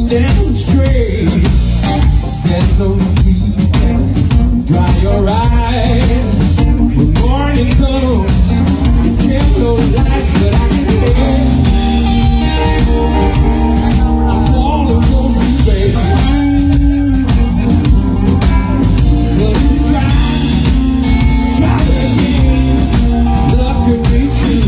stand straight. There's no need to dry your eyes. When morning comes, you tell no lies, but I can live. I'm falling for you, baby. But if you try again, love could be true.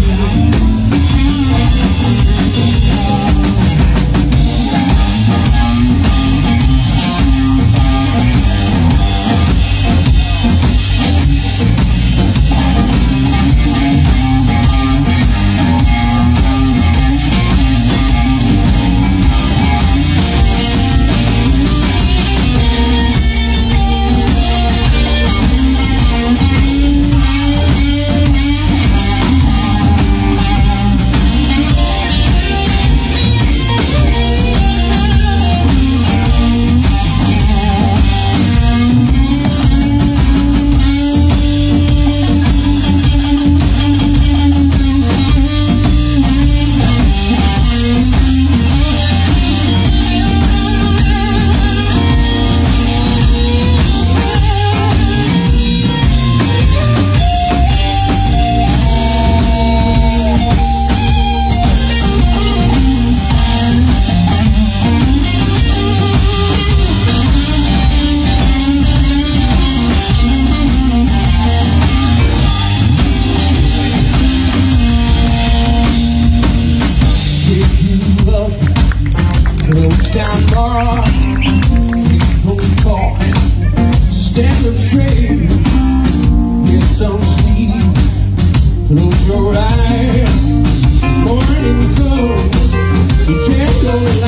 Down bar, people talk, stand up straight, get some sleep, close your eyes, morning comes, you can't go